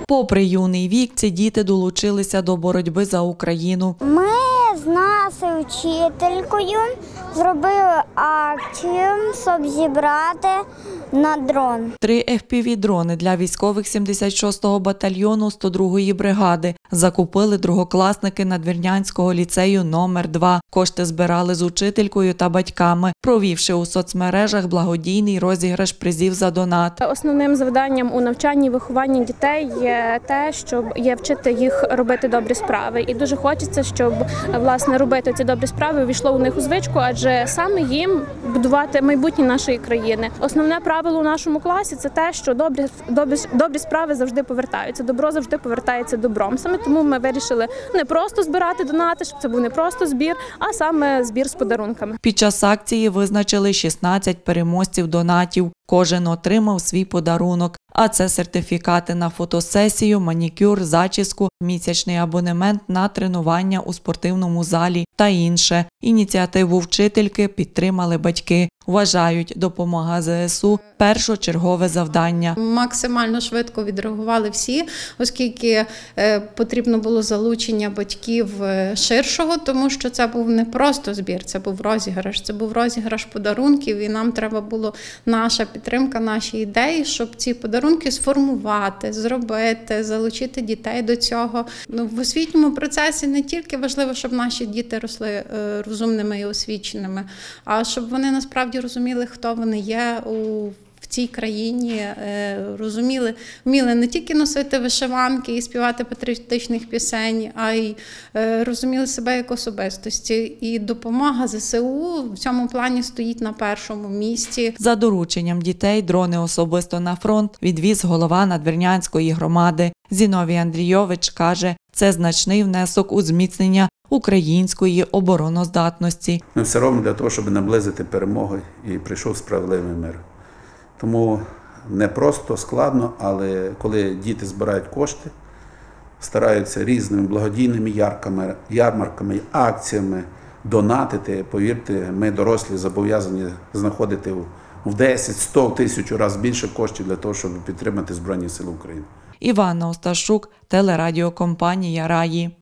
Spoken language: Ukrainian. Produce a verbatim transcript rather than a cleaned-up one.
Попри юний вік, ці діти долучилися до боротьби за Україну. Ми з нашою вчителькою зробили акцію, щоб зібрати на дрон. Три еф пі ві-дрони для військових сімдесят шостого батальйону сто другої бригади закупили другокласники Надвірнянського ліцею номер два. Кошти збирали з учителькою та батьками, провівши у соцмережах благодійний розіграш призів за донат. Основним завданням у навчанні і вихованні дітей є те, щоб є вчити їх робити добрі справи. І дуже хочеться, щоб власне робити ці добрі справи увійшло у них у звичку, адже саме їм будувати майбутнє нашої країни. Основне правило у нашому класі – це те, що добрі, добрі, добрі справи завжди повертаються, добро завжди повертається добром. Саме тому ми вирішили не просто збирати донати, щоб це був не просто збір, а саме збір з подарунками. Під час акції визначили шістнадцять переможців донатів. Кожен отримав свій подарунок. А це сертифікати на фотосесію, манікюр, зачіску, місячний абонемент на тренування у спортивному залі та інше. Ініціативу вчительки підтримали батьки. Вважають, допомога зе ес у – першочергове завдання. Максимально швидко відреагували всі, оскільки потрібно було залучення батьків ширшого, тому що це був не просто збір, це був розіграш, це був розіграш подарунків, і нам треба було наша підтримка, наші ідеї, щоб ці подарунки сформувати, зробити, залучити дітей до цього. Ну, в освітньому процесі не тільки важливо, щоб наші діти росли розумними і освіченими, а щоб вони насправді розуміли, хто вони є у в цій країні, розуміли, вміли не тільки носити вишиванки і співати патріотичних пісень, а й розуміли себе як особистості. І допомога зе ес у в цьому плані стоїть на першому місці. За дорученням дітей дрони особисто на фронт відвіз голова Надвірнянської громади. Зіновій Андрійович каже, це значний внесок у зміцнення української обороноздатності. Ми все робимо для того, щоб наблизити перемогу і прийшов справедливий мир. Тому не просто складно, але коли діти збирають кошти, стараються різними благодійними ярками, ярмарками, акціями донатити, повірте, ми дорослі зобов'язані знаходити в десять, сто, тисячу разів більше коштів для того, щоб підтримати Збройні Сили України. Іванна Осташук, телерадіокомпанія «Раї».